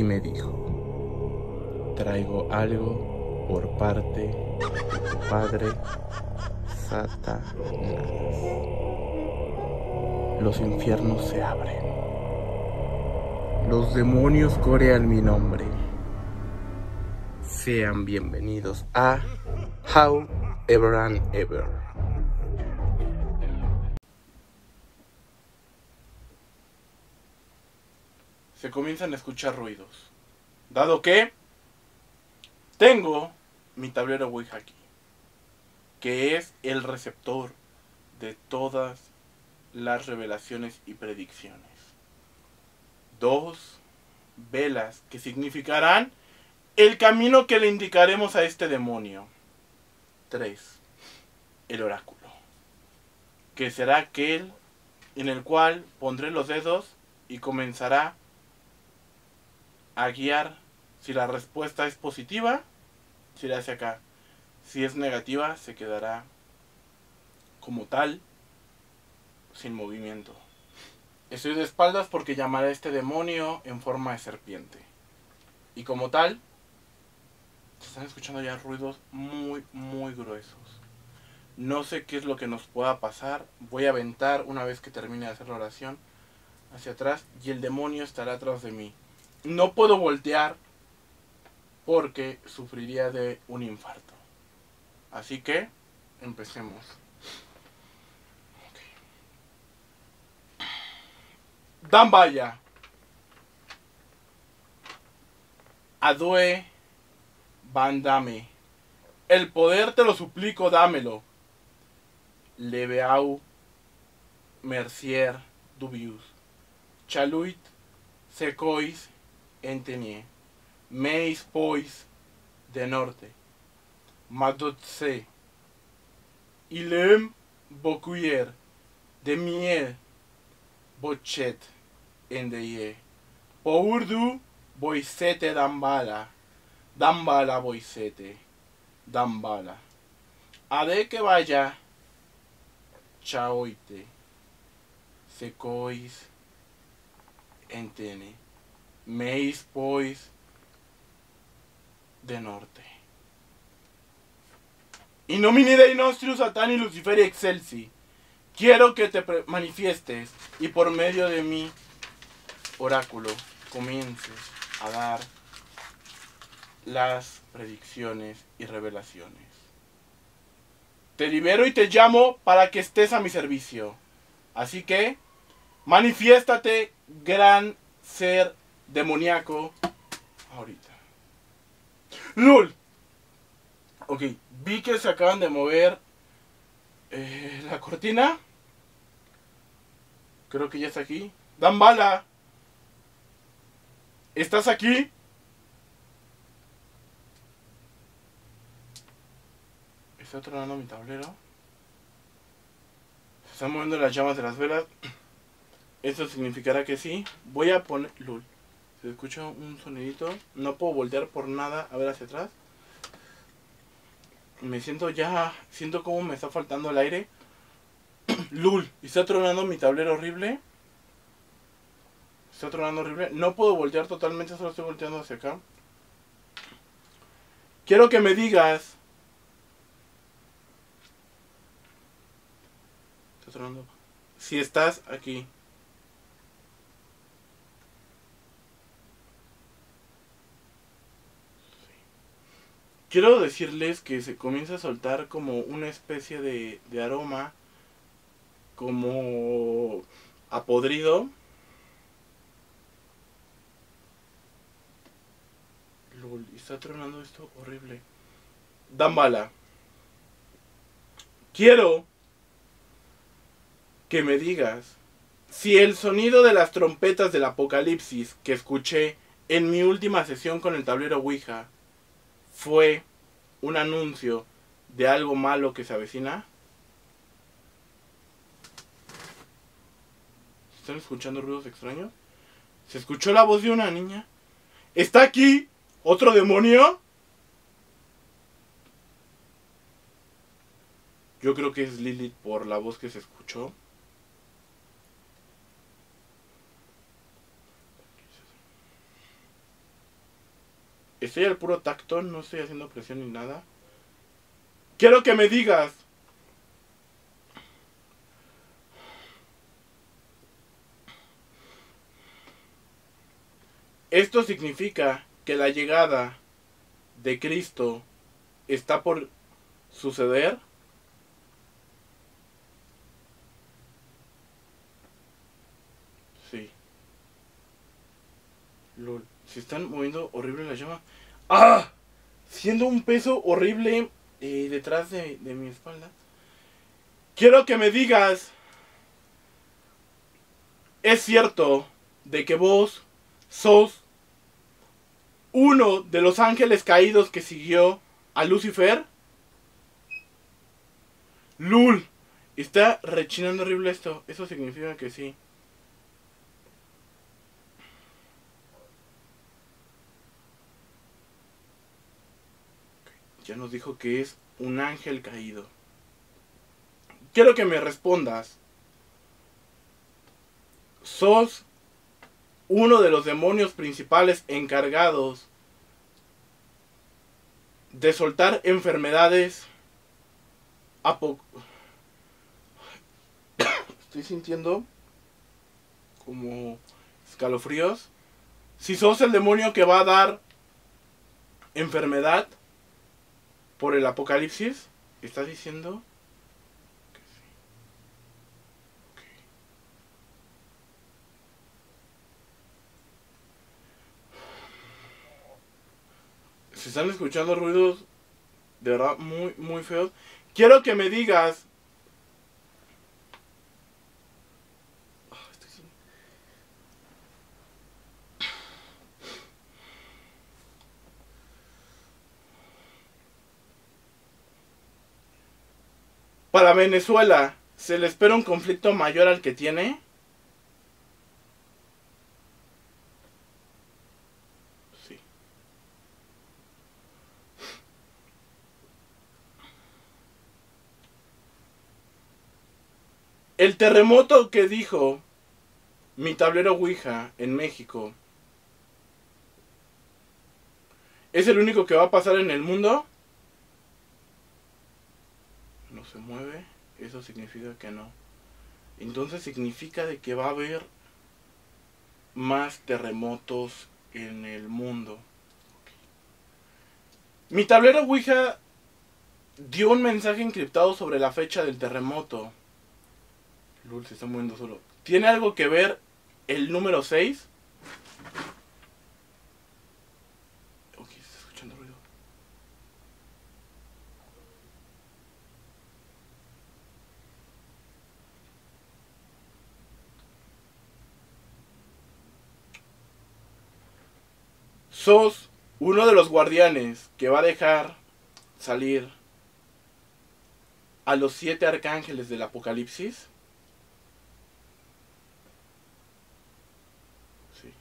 y me dijo: traigo algo por parte de tu padre Satanás. Los infiernos se abren. Los demonios corean mi nombre. Sean bienvenidos a How Ever and Ever. Se comienzan a escuchar ruidos, dado que tengo mi tablero Ouija aquí, que es el receptor de todas las revelaciones y predicciones. 2 velas que significarán el camino que le indicaremos a este demonio. 3. El oráculo, que será aquel en el cual pondré los dedos y comenzará a guiar. Si la respuesta es positiva, se irá hacia acá. Si es negativa, se quedará como tal, sin movimiento. Estoy de espaldas porque llamaré a este demonio en forma de serpiente. Y como tal, se están escuchando ya ruidos muy, muy gruesos. No sé qué es lo que nos pueda pasar. Voy a aventar una vez que termine de hacer la oración hacia atrás y el demonio estará atrás de mí. No puedo voltear porque sufriría de un infarto. Así que empecemos. Dambaya. Adue Bandame. El poder te lo suplico, dámelo. Leveau Mercier Dubius. Chaluit Secois Entenie. Meis Pois de Norte. Madotse. Ilem Bocuyer. De Miel Bochet Endeye. Pourdu Boisete Dambala. Dambala Boisete. Dambala. Ade que vaya. Chaoite. Secois Entene. Meis Pois de Norte. In nomine Dei nostri Satani Luciferi Excelsi. Quiero que te manifiestes y por medio de mi oráculo comiences a dar las predicciones y revelaciones. Te libero y te llamo para que estés a mi servicio. Así que manifiéstate, gran ser demoníaco, ahorita. ¡Lul! Ok, vi que se acaban de mover la cortina. Creo que ya está aquí. Dambala, ¿estás aquí? Está tronando mi tablero. Se están moviendo las llamas de las velas. Esto significará que sí. Voy a poner... Lul. Se escucha un sonidito. No puedo voltear por nada a ver hacia atrás. Me siento ya... Siento como me está faltando el aire. Lul. Está tronando mi tablero horrible. Está tronando horrible. No puedo voltear totalmente. Solo estoy volteando hacia acá. Quiero que me digas... Está tronando. Si estás aquí. Quiero decirles que se comienza a soltar como una especie de aroma, como a podrido. Lul, está tronando esto horrible. Dambala, quiero que me digas si el sonido de las trompetas del apocalipsis que escuché en mi última sesión con el tablero Ouija fue un anuncio de algo malo que se avecina. ¿Están escuchando ruidos extraños? ¿Se escuchó la voz de una niña? ¿Está aquí otro demonio? Yo creo que es Lilith por la voz que se escuchó. Estoy al puro tacto, no estoy haciendo presión ni nada. Quiero que me digas. Esto significa que la llegada de Cristo está por suceder. Sí. Lol. Se están moviendo horrible las llamas. ¡Ah! Siendo un peso horrible detrás de mi espalda. Quiero que me digas. ¿Es cierto de que vos sos uno de los ángeles caídos que siguió a Lucifer? Lul. Está rechinando horrible esto. Eso significa que sí. Ya nos dijo que es un ángel caído. Quiero que me respondas. ¿Sos uno de los demonios principales encargados de soltar enfermedades Estoy sintiendo como escalofríos? Si sos el demonio que va a dar enfermedad por el apocalipsis, ¿estás diciendo? Se están escuchando ruidos de verdad muy, muy feos. Quiero que me digas. Para Venezuela, ¿se le espera un conflicto mayor al que tiene? Sí. El terremoto que dijo mi tablero Ouija en México, ¿es el único que va a pasar en el mundo? No se mueve. Eso significa que no. Entonces significa de que va a haber más terremotos en el mundo. Mi tablero Ouija dio un mensaje encriptado sobre la fecha del terremoto. Lul, se está moviendo solo. ¿Tiene algo que ver el número 6? Ok, se está escuchando ruido. Sos uno de los guardianes que va a dejar salir a los 7 arcángeles del Apocalipsis. Sí.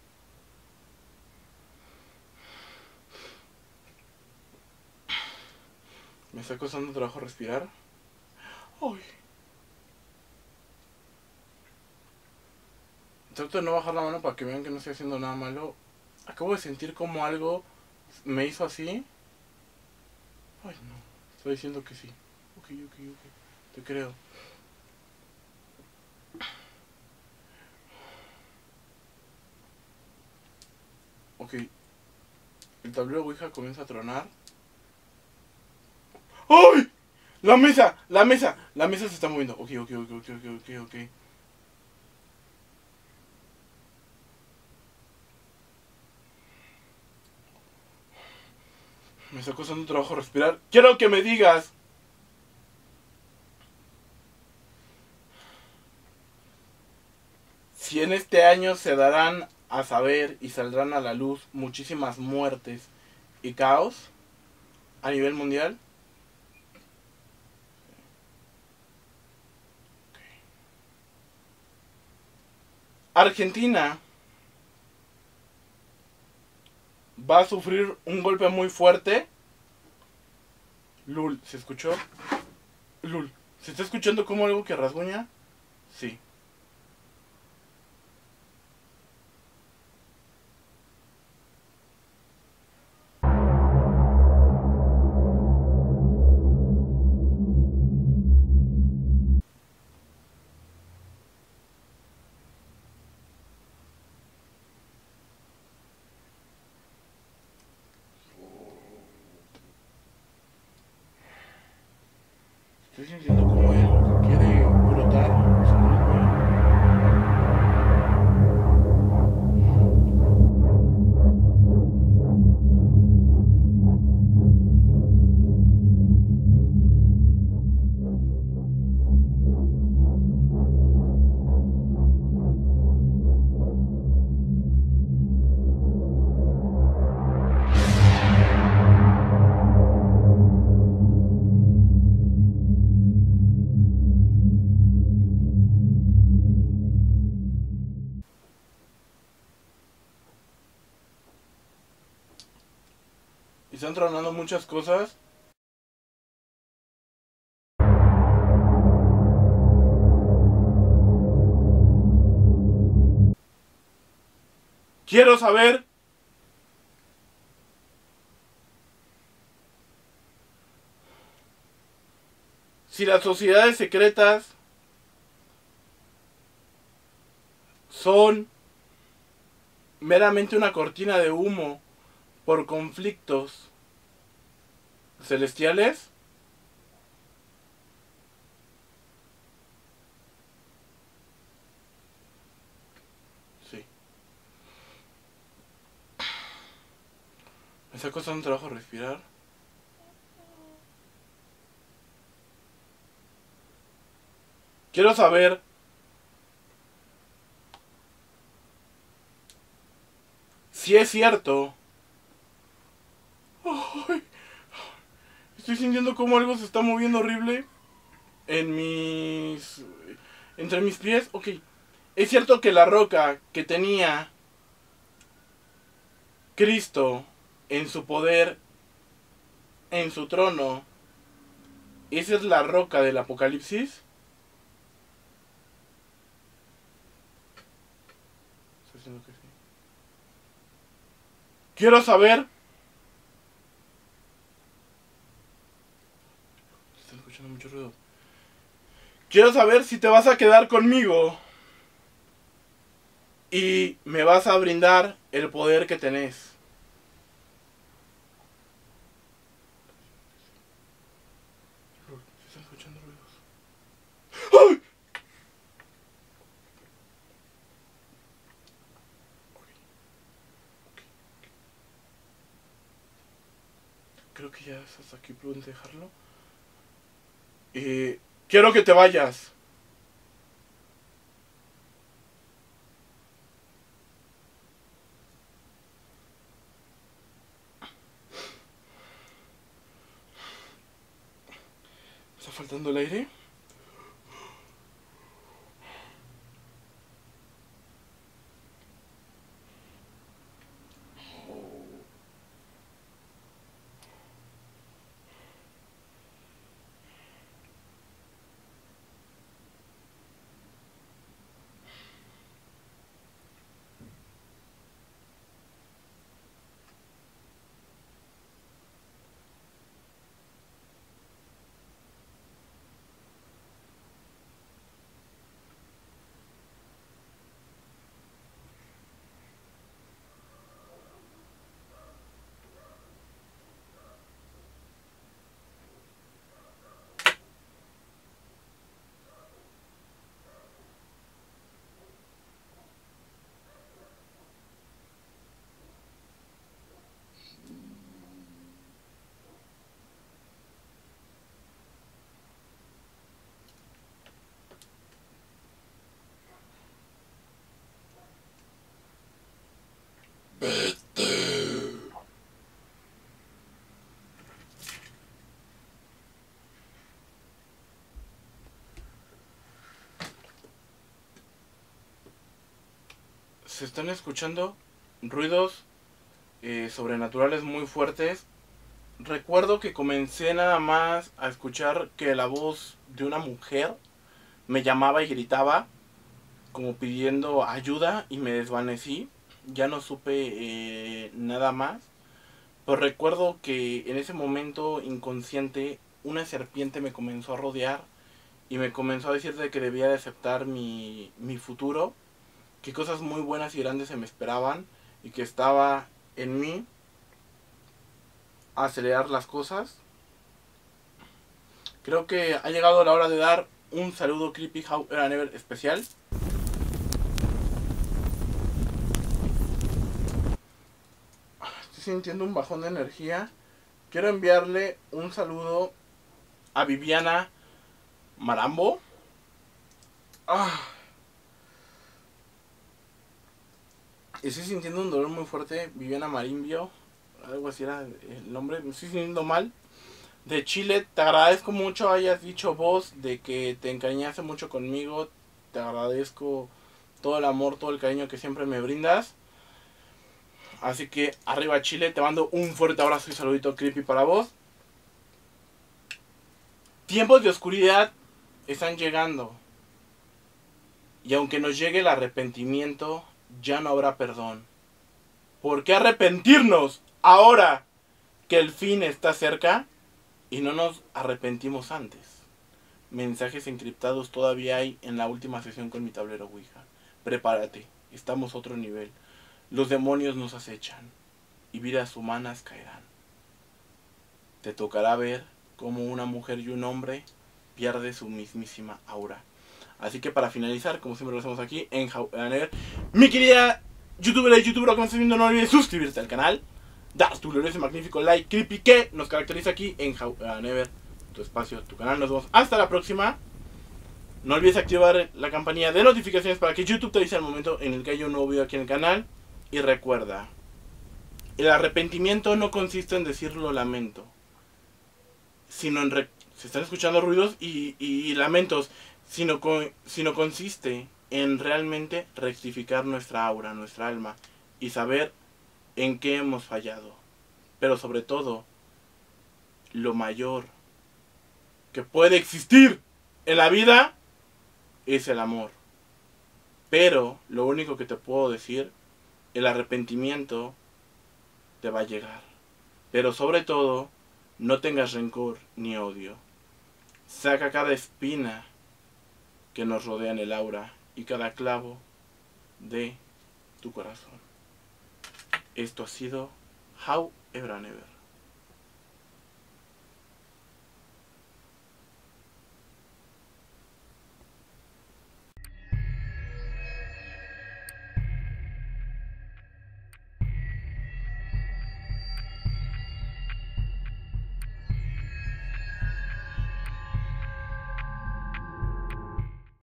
Me está costando trabajo respirar. Ay. Trato de no bajar la mano para que vean que no estoy haciendo nada malo. Acabo de sentir como algo me hizo así. Ay, no. Estoy diciendo que sí. Ok. Te creo. Ok. El tablero Ouija comienza a tronar. ¡Ay! La mesa se está moviendo. Ok. Me está costando trabajo respirar. Quiero que me digas. Si en este año se darán a saber y saldrán a la luz muchísimas muertes y caos a nivel mundial. Argentina va a sufrir un golpe muy fuerte. Lul, ¿se escuchó? Lul, ¿se está escuchando como algo que rasguña? Sí. Estoy sintiendo como él quiere brotar sobre mí. Y están tronando muchas cosas. Quiero saber si las sociedades secretas son meramente una cortina de humo por conflictos celestiales. Sí. Me está costando trabajo respirar. Quiero saber si es cierto. Ay, estoy sintiendo como algo se está moviendo horrible en mis... entre mis pies. Ok. Es cierto que la roca que tenía Cristo en su poder, en su trono, esa es la roca del Apocalipsis. Estoy diciendo que sí. Quiero saber. Estoy escuchando mucho ruido. Quiero saber si te vas a quedar conmigo y me vas a brindar el poder que tenés. Estoy escuchando ruidos. ¡Ay! Creo que ya es hasta aquí prudente dejarlo. Quiero que te vayas. ¿Me está faltando el aire? Se están escuchando ruidos sobrenaturales muy fuertes. Recuerdo que comencé nada más a escuchar que la voz de una mujer me llamaba y gritaba como pidiendo ayuda y me desvanecí. Ya no supe nada más. Pero recuerdo que en ese momento inconsciente una serpiente me comenzó a rodear y me comenzó a decir de que debía de aceptar mi futuro, que cosas muy buenas y grandes se me esperaban y que estaba en mí acelerar las cosas, Creo que ha llegado la hora de dar un saludo creepy How Ever and Ever especial. Estoy sintiendo un bajón de energía. Quiero enviarle un saludo a Viviana Marambo. Estoy sintiendo un dolor muy fuerte. Viviana Marimbio, algo así era el nombre. Me estoy sintiendo mal. De Chile, te agradezco mucho hayas dicho vos de que te encariñaste mucho conmigo. Te agradezco todo el amor, todo el cariño que siempre me brindas. Así que arriba Chile, te mando un fuerte abrazo y saludito creepy para vos. Tiempos de oscuridad están llegando. Y aunque nos llegue el arrepentimiento, ya no habrá perdón. ¿Por qué arrepentirnos ahora que el fin está cerca y no nos arrepentimos antes? Mensajes encriptados todavía hay en la última sesión con mi tablero Ouija. Prepárate, estamos a otro nivel. Los demonios nos acechan y vidas humanas caerán. Te tocará ver cómo una mujer y un hombre pierde su mismísima aura. Así que para finalizar, como siempre lo hacemos aquí en How Ever and Ever, mi querida youtuber y youtuber que me estás viendo, no olvides suscribirte al canal, dar tu glorioso y magnífico like creepy que nos caracteriza aquí en How Ever and Ever, tu espacio, tu canal. Nos vemos hasta la próxima. No olvides activar la campanilla de notificaciones para que YouTube te avise al momento en el que haya un nuevo video aquí en el canal. Y recuerda, el arrepentimiento no consiste en decir lo lamento, sino en se están escuchando ruidos y lamentos, sino consiste en realmente rectificar nuestra aura, nuestra alma, y saber en qué hemos fallado. Pero sobre todo, lo mayor que puede existir en la vida es el amor. Pero lo único que te puedo decir, el arrepentimiento te va a llegar. Pero sobre todo, no tengas rencor ni odio. Saca cada espina que nos rodea en el aura y cada clavo de tu corazón. Esto ha sido How Ever and Ever.